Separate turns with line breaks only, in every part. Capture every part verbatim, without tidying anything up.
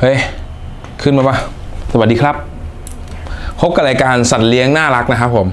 เฮ้ยขึ้นมาปะสวัสดีครับพบกับรายการสัตว์เลี้ยงน่ารักนะครับผม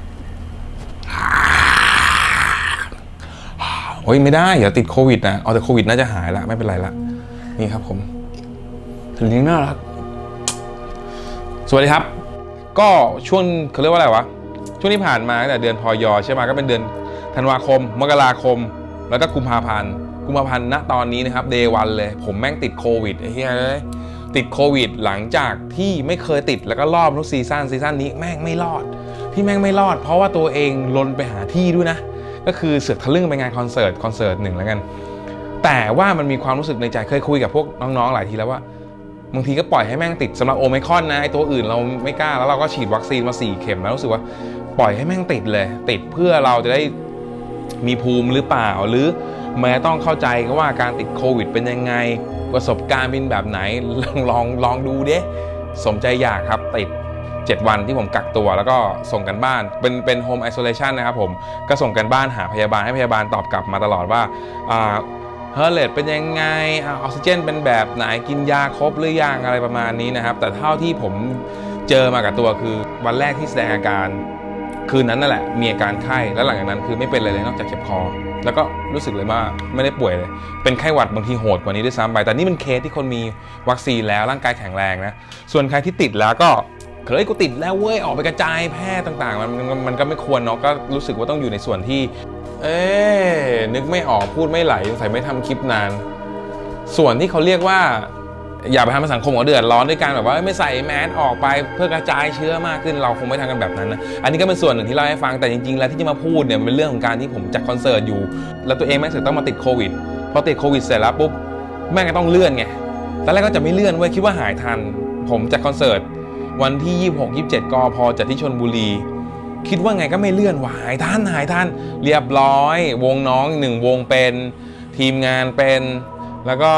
โอ้ยไม่ได้เดี๋ยวติดโควิดนะเอาแต่โควิดน่าจะหายละไม่เป็นไรละนี่ครับผมสัตว์เลี้ยงน่ารักสวัสดีครับก็ช่วงเขาเรียกว่าอะไรวะช่วงที่ผ่านมาตั้งแต่เดือนพยใช่ไหมก็เป็นเดือนธันวาคมมกราคมแล้วก็กุมภาพันธ์กุมภาพันธ์ณตอนนี้นะครับเดย์วันเลยผมแม่งติดโควิดไอ้เหี้ยเลยติดโควิดหลังจากที่ไม่เคยติดแล้วก็รอบทุกซีซั่นซีซั่นนี้แม่งไม่รอดที่แม่งไม่รอดเพราะว่าตัวเองลนไปหาที่ด้วยนะก็คือเสือกทะลึ่งไปงานคอนเสิร์ตคอนเสิร์ตหนึ่งแล้วกันแต่ว่ามันมีความรู้สึกในใจเคยคุยกับพวกน้องๆหลายทีแล้วว่าบางทีก็ปล่อยให้แม่งติดสำหรับโอไมครอนนะไอตัวอื่นเราไม่กล้าแล้วเราก็ฉีดวัคซีนมาสี่เข็มแล้วรู้สึกว่าปล่อยให้แม่งติดเลยติดเพื่อเราจะได้มีภูมิหรือเปล่าหรือแม้ต้องเข้าใจก็ว่าการติดโควิดเป็นยังไงประสบการณ์เป็นแบบไหนลองลองลองดูเด้สมใจอยากครับติดเจ็ดวันที่ผมกักตัวแล้วก็ส่งกันบ้านเป็นเป็นโฮมไอโซเลชันนะครับผมก็ส่งกันบ้านหาพยาบาลให้พยาบาลตอบกลับมาตลอดว่าเฮอร์เรตเป็นยังไงออกซิเจนเป็นแบบไหนกินยาครบหรือยังอะไรประมาณนี้นะครับแต่เท่าที่ผมเจอมากับตัวคือวันแรกที่แสดงอาการคืนนั้นนั่นแหละมีอาการไข้แล้วหลังจากนั้นคือไม่เป็นอะไรเลยนอกจากเจ็บคอแล้วก็รู้สึกเลยว่าไม่ได้ป่วยเลยเป็นไข้หวัดบางทีโหดกว่านี้ด้วยซ้ำไปแต่นี่เป็นเคสที่คนมีวัคซีนแล้วร่างกายแข็งแรงนะส่วนใครที่ติดแล้วก็เฮ้ยกูติดแล้วเว้ยออกไปกระจายแพร่ต่างๆมันมันก็ไม่ควรเนาะก็รู้สึกว่าต้องอยู่ในส่วนที่เอ๊นึกไม่ออกพูดไม่ไหลใส่ไม่ทำคลิปนานส่วนที่เขาเรียกว่าอย่าไปทำให้สังคมเขาเดือดร้อนด้วยการแบบว่าไม่ใส่แมสออกไปเพื่อกระจายเชื้อมากขึ้นเราคงไม่ทำกันแบบนั้นนะอันนี้ก็เป็นส่วนหนึ่งที่เล่าให้ฟังแต่จริงๆแล้วที่จะมาพูดเนี่ยเป็นเรื่องของการที่ผมจัดคอนเสิร์ตอยู่แล้วตัวเองแม่งเสร็จต้องมาติดโควิดพอติดโควิดเสร็จแล้วปุ๊บแม่งก็ต้องเลื่อนไงตอนแรกก็จะไม่เลื่อนเว้ยคิดว่าหายทันผมจัดคอนเสิร์ตวันที่ยี่สิบหก ยี่สิบเจ็ดกพจัดที่ชลบุรีคิดว่าไงก็ไม่เลื่อนหายทันหายทันเรียบร้อยวงน้องหนึ่งวงเป็นทีมงานเป็นแล้วก็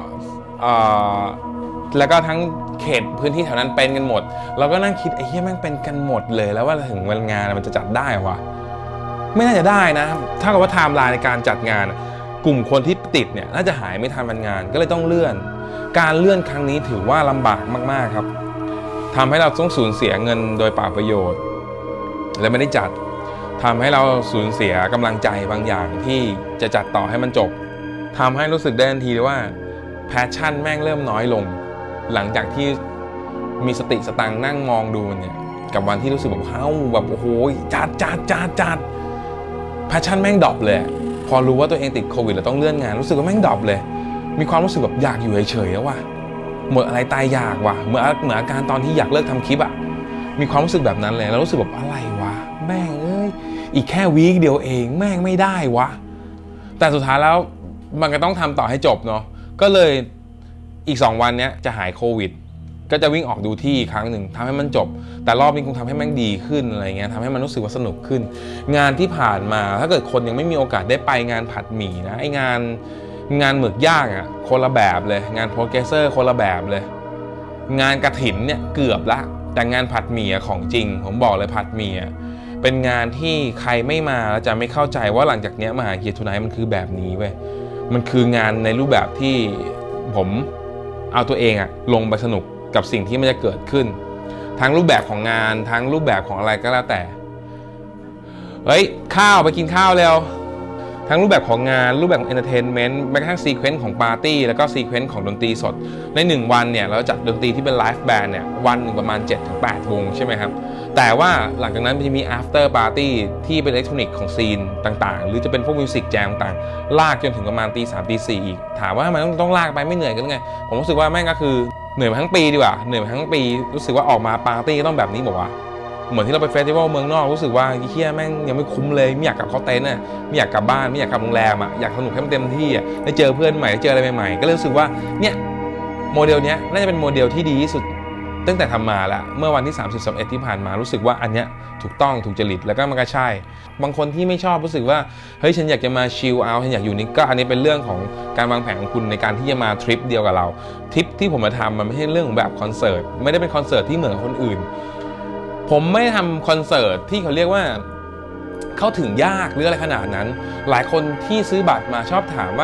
แล้วก็ทั้งเขตพื้นที่แถวนั้นเป็นกันหมดเราก็นั่งคิดไอ้เหี้ยแม่งเป็นกันหมดเลยแล้วว่าถึงวันงานมันจะจัดได้วะไม่น่าจะได้นะถ้าเกิดว่าไทม์ไลน์ในการจัดงานกลุ่มคนที่ติดเนี่ยน่าจะหายไม่ทันวันงานก็เลยต้องเลื่อนการเลื่อนครั้งนี้ถือว่าลำบากมากๆครับทำให้เราต้องสูญเสียเงินโดยเปล่าประโยชน์และไม่ได้จัดทำให้เราสูญเสียกำลังใจบางอย่างที่จะจัดต่อให้มันจบทำให้รู้สึกได้ทันทีเลยว่าแพชชั่นแม่งเริ่มน้อยลงหลังจากที่มีสติสตังนั่งมองดูเนี่ยกับวันที่รู้สึกแบบเฮ้าแบบโอ้โหจัดจัดจัดจัดแพชชั่นแม่งดรอปเลยพอรู้ว่าตัวเองติดโควิดแล้วต้องเลื่อนงานรู้สึกว่าแม่งดรอปเลยมีความรู้สึกแบบอยากอยู่เฉยๆแล้วว่ะหมดอะไรตายอยากว่ะเหมือนเหมือนอาการตอนที่อยากเลิกทำคลิปอะมีความรู้สึกแบบนั้นเลยแล้วรู้สึกแบบอะไรวะแม่งเอ้ยอีกแค่วีคเดียวเองแม่งไม่ได้วะแต่สุดท้ายแล้วมันก็ต้องทำต่อให้จบเนาะก็เลยอีกสองวันนี้จะหายโควิดก็จะวิ่งออกดูที่ครั้งหนึ่งทำให้มันจบแต่รอบนี้คงทำให้แม่งดีขึ้นอะไรเงี้ยทำให้มันรู้สึกว่าสนุกขึ้นงานที่ผ่านมาถ้าเกิดคนยังไม่มีโอกาสได้ไปงานผัดหมี่นะไองานงานหมึกย่างอ่ะคนละแบบเลยงานโปรเกรสเซอร์คนละแบบเลยงานกฐินเนี่ยเกือบละแต่งานผัดหมี่ของจริงผมบอกเลยผัดหมี่เป็นงานที่ใครไม่มาแล้วจะไม่เข้าใจว่าหลังจากนี้มหาเกียรติทูไนท์มันคือแบบนี้เว้ยมันคืองานในรูปแบบที่ผมเอาตัวเองอะลงไปสนุกกับสิ่งที่มันจะเกิดขึ้นทั้งรูปแบบของงานทั้งรูปแบบของอะไรก็แล้วแต่เฮ้ยข้าวไปกินข้าวเร็วทั้งรูปแบบของงานรูปแบบของเอนเตอร์เทนเมนต์แม้กระทั่งซีเควนซ์ของปาร์ตี้แล้วก็ซีเควนซ์ของดนตรีสดในหนึ่งวันเนี่ยเราจัดดนตรีที่เป็นไลฟ์แบนด์เนี่ยวันหนึ่งประมาณ เจ็ดถึงแปด วงใช่ไหมครับแต่ว่าหลังจากนั้นมันจะมี after party ที่เป็นอิเล็กทรอนิกส์ของซีนต่างๆหรือจะเป็นพวกมิวสิกแจมต่างๆลากจนถึงประมาณตีสามตีสี่อีกถามว่ามันต้องต้องลากไปไม่เหนื่อยกันหรือไงผมรู้สึกว่าแม่งก็คือเหนื่อยมาทั้งปีดีกว่าเหนื่อยมาทั้งปีรู้สึกว่าออกมาปาร์ตี้ก็ต้องแบบนี้บอกว่าเหมือนที่เราไปเฟสติวัลเมืองนอกรู้สึกว่าเฮียแม่งยังไม่คุ้มเลยไม่อยากกลับเข้าเต็นท์น่ะไม่อยากกลับบ้านไม่อยากกลับโรงแรมอ่ะอยากสนุกให้มันเต็มที่อ่ะได้เจอเพื่อนใหม่ได้เจออะไรใหม่ๆก็เลยรู้สึกว่าเนี่ยโมเดลเนี้ยน่าจะเป็นโมเดลที่ดีที่สุดตั้งแต่ทำมาแล้วเมื่อวันที่สามสิบ สามสิบเอ็ดที่ผ่านมารู้สึกว่าอันเนี้ยถูกต้องถูกจริตแล้วก็มันก็ใช่บางคนที่ไม่ชอบรู้สึกว่าเฮ้ยฉันอยากจะมาชิลเอาฉันอยากอยู่นี่ก็อันนี้เป็นเรื่องของการวางแผนของคุณในการที่จะมาทริปเดียวกับเราทริปที่ผมมาทำมันไม่ใช่เรื่องของแบบคอนเสิร์ตไม่ได้เป็นคอนเสิร์ตที่เหมือนคนอื่นผมไม่ทำคอนเสิร์ตที่เขาเรียกว่าเข้าถึงยากหรืออะไรขนาดนั้นหลายคนที่ซื้อบัตรมาชอบถามว่า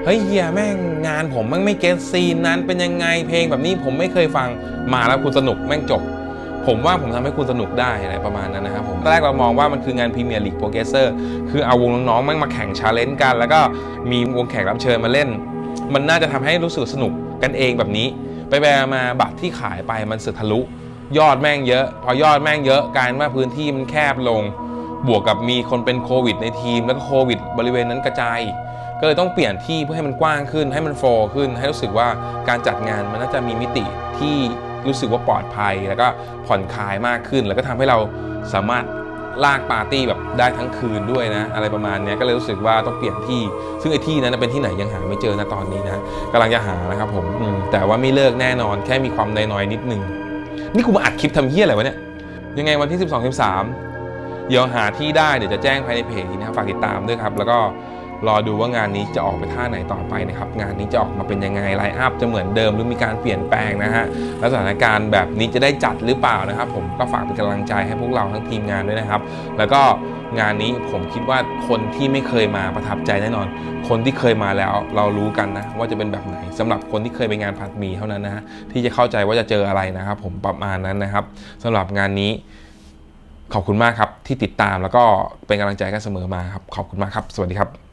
เฮ้ยเฮียแม่งงานผมแม่งไม่เก็ตซีนนั้นเป็นยังไงเพลงแบบนี้ผมไม่เคยฟังมาแล้วคุณสนุกแม่งจบผมว่าผมทำให้คุณสนุกได้อะไรประมาณนั้นนะครับผมตอนแรกเรามองว่ามันคืองานพรีเมียร์ลีกโปรเกรสเซอร์คือเอาวงน้องๆแม่งมาแข่งชาเลนจ์กันแล้วก็มีวงแขกรับเชิญมาเล่นมันน่าจะทำให้รู้สึกสนุกกันเองแบบนี้ไปแปลมาบัตรที่ขายไปมันสึกทะลุยอดแม่งเยอะพอยอดแม่งเยอะกลายว่าพื้นที่มันแคบลงบวกกับมีคนเป็นโควิดในทีมแล้วก็โควิดบริเวณนั้นกระจายก็เลยต้องเปลี่ยนที่เพื่อให้มันกว้างขึ้นให้มันโฟล์ขึ้นให้รู้สึกว่าการจัดงานมันน่าจะมีมิติที่รู้สึกว่าปลอดภัยแล้วก็ผ่อนคลายมากขึ้นแล้วก็ทำให้เราสามารถลากปาร์ตี้แบบได้ทั้งคืนด้วยนะอะไรประมาณนี้ก็เลยรู้สึกว่าต้องเปลี่ยนที่ซึ่งไอ้ที่นั้นเป็นที่ไหนยังหาไม่เจอนะตอนนี้นะกำลังจะหานะครับผมแต่ว่าไม่เลิกแน่นอนแค่มีความน้อยๆนิดนึงนี่กูมาอัดคลิปทำเหี้ยอะไรวะเนี่ยยังไงวันที่สิบสอง สิบสามเดี๋ยวหาที่ได้เดี๋ยวจะแจ้งภายในเพจนี้นะครับฝากติดตามด้วยครับแล้วก็รอดูว่างานนี้จะออกไปท่าไหนต่อไปนะครับงานนี้จะออกมาเป็นยังไงไลน์อัพจะเหมือนเดิมหรือมีการเปลี่ยนแปลงนะฮะแล้วสถานการณ์แบบนี้จะได้จัดหรือเปล่านะครับผมก็ฝากเป็นกำลังใจให้พวกเราทั้งทีมงานด้วยนะครับแล้วก็งานนี้ผมคิดว่าคนที่ไม่เคยมาประทับใจแน่นอนคนที่เคยมาแล้วเรารู้กันนะว่าจะเป็นแบบไหนสำหรับคนที่เคยไปงานผัดหมี่เท่านั้นนะที่จะเข้าใจว่าจะเจออะไรนะครับผมประมาณนั้นนะครับสำหรับงานนี้ขอบคุณมากครับที่ติดตามแล้วก็เป็นกำลังใจกันเสมอมาครับขอบคุณมากครับสวัสดีครับ